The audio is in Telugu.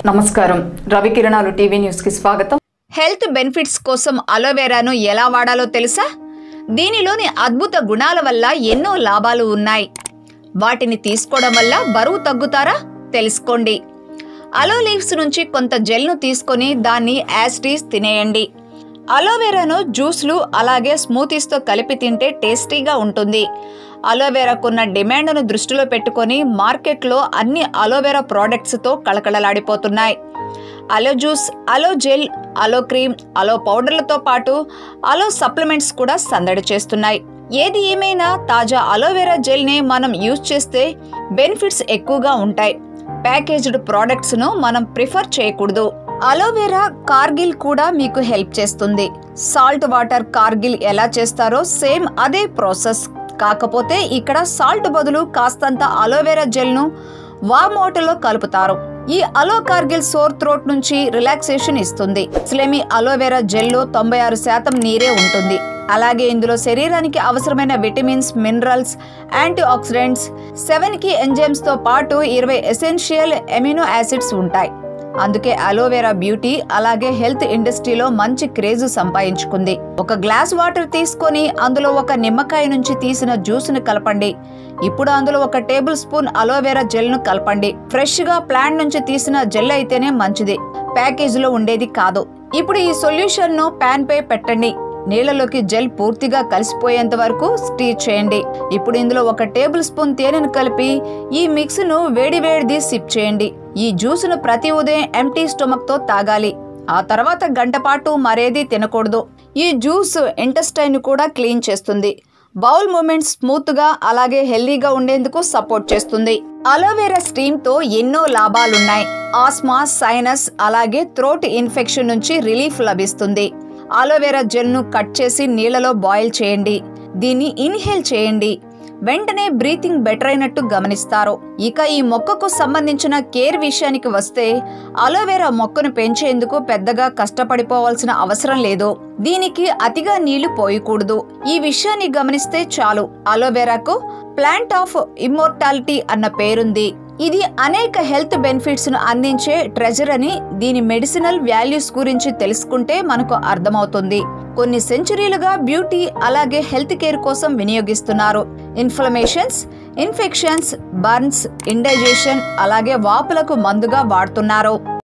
నమస్కారం రవికిరణాలు టీవీ న్యూస్ కి స్వాగతం. హెల్త్ బెనిఫిట్స్ కోసం అలోవెరాను ఎలా వాడాలో తెలుసా? దీనిలోని అద్భుత గుణాల వల్ల ఎన్నో లాభాలు ఉన్నాయి. వాటిని తీసుకోవడం వల్ల బరువు తగ్గుతారా? తెలుసుకోండి. అలో లీవ్స్ నుంచి కొంత జెల్ను తీసుకొని దాన్ని యాసిటీస్ తినేయండి. అలోవెరాను జ్యూస్లు అలాగే స్మూతీస్తో కలిపి తింటే టేస్టీగా ఉంటుంది. అలోవెరాకున్న డిమాండ్ను దృష్టిలో పెట్టుకొని మార్కెట్లో అన్ని అలోవెరా ప్రోడక్ట్స్తో కళకళలాడిపోతున్నాయి. Aloe juice, aloe gel, aloe cream, aloe పౌడర్లతో పాటు అలో సప్లిమెంట్స్ కూడా సందడి చేస్తున్నాయి. ఏది ఏమైనా తాజా అలోవెరా జెల్ని మనం యూజ్ చేస్తే బెనిఫిట్స్ ఎక్కువగా ఉంటాయి. ప్యాకేజ్డ్ ప్రోడక్ట్స్ను మనం ప్రిఫర్ చేయకూడదు. అలోవెరా కార్గిల్ కూడా మీకు హెల్ప్ చేస్తుంది. సాల్ట్ వాటర్ కార్గిల్ ఎలా చేస్తారో సేమ్ అదే ప్రాసెస్. కాకపోతే ఇక్కడ సాల్ట్ బదులు కాస్తంత అలోవెరా జెల్ను వామ్ వాటర్లో కలుపుతారు. ఈ అలో కార్గిల్ సోర్ థ్రోట్ నుంచి రిలాక్సేషన్ ఇస్తుంది. స్లెమి అలోవెరా జెల్లో 96% నీరే ఉంటుంది. అలాగే ఇందులో శరీరానికి అవసరమైన vitamins, minerals, antioxidants, 7 enzymes తో పాటు 20 ఎసెన్షియల్ ఎమినో యాసిడ్స్ ఉంటాయి. అందుకే అలోవెరా బ్యూటీ అలాగే హెల్త్ ఇండస్ట్రీలో మంచి క్రేజ్ సంపాదించుకుంది. ఒక గ్లాస్ వాటర్ తీసుకొని అందులో ఒక నిమ్మకాయ నుంచి తీసిన జ్యూస్ను కలపండి. ఇప్పుడు అందులో 1 టేబుల్ స్పూన్ అలోవెరా జెల్ను కలపండి. ఫ్రెష్గా ప్లాంట్ నుంచి తీసిన జెల్ అయితేనే మంచిది, ప్యాకేజీలో ఉండేది కాదు. ఇప్పుడు ఈ సొల్యూషన్ను ప్యాన్ పై పెట్టండి. నీళ్లలోకి జెల్ పూర్తిగా కలిసిపోయేంత వరకు స్టీర్ చేయండి. ఇప్పుడు ఇందులో 1 టేబుల్ స్పూన్ తేనెను కలిపి ఈ మిక్స్ ను వేడివేడిది సిప్ చేయండి. ఈ జ్యూస్ను ప్రతి ఉదయం ఎంటీ స్టొమక్ తో తాగాలి. ఆ తర్వాత గంట పాటు మరేది తినకూడదు. ఈ జ్యూస్ ఇంటెస్టైన్ కూడా క్లీన్ చేస్తుంది. బౌల్ మూమెంట్స్ స్మూత్ గా అలాగే హెల్దీగా ఉండేందుకు సపోర్ట్ చేస్తుంది. అలోవెరా స్టీమ్ తో ఎన్నో లాభాలున్నాయి. ఆస్మా, సైనస్ అలాగే థ్రోట్ ఇన్ఫెక్షన్ నుంచి రిలీఫ్ లభిస్తుంది. అలోవెరా జెల్ను కట్ చేసి నీళ్లలో బాయిల్ చేయండి. దీన్ని ఇన్హేల్ చేయండి. వెంటనే బ్రీతింగ్ బెటర్ అయినట్టు గమనిస్తారు. ఇక ఈ మొక్కకు సంబంధించిన కేర్ విషయానికి వస్తే అలోవెరా మొక్కను పెంచేందుకు పెద్దగా కష్టపడిపోవాల్సిన అవసరం లేదు. దీనికి అతిగా నీళ్లు పోయకూడదు. ఈ విషయాన్ని గమనిస్తే చాలు. అలోవెరాకు ప్లాంట్ ఆఫ్ ఇమ్మోర్టాలిటీ అన్న పేరుంది. ఇది అనేక హెల్త్ బెనిఫిట్స్ ను అందించే ట్రెజర్ అని దీని మెడిసినల్ వాల్యూస్ గురించి తెలుసుకుంటే మనకు అర్థమవుతుంది. కొన్ని సెంచరీలుగా బ్యూటీ అలాగే హెల్త్ కేర్ కోసం వినియోగిస్తున్నారు. ఇన్ఫ్లమేషన్స్, ఇన్ఫెక్షన్స్, బర్న్స్, ఇండైజెషన్ అలాగే వాపులకు మందుగా వాడుతున్నారు.